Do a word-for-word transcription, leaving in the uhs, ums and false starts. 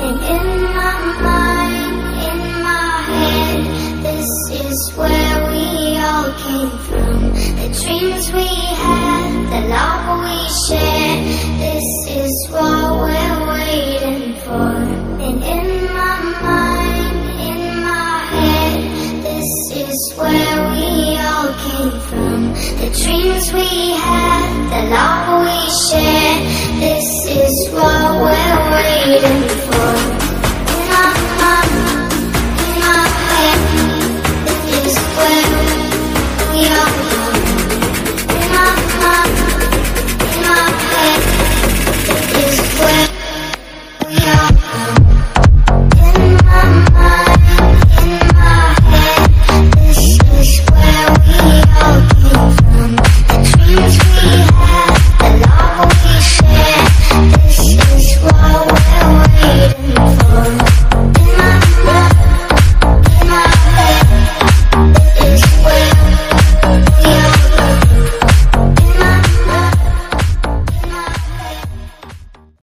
And in my mind, in my head, this is where we all came from. The dreams we had, the love we shared, this is what we're waiting for. And in my mind, in my head, this is where we all came from. The dreams we had, the love we shared, this is what we're waiting for.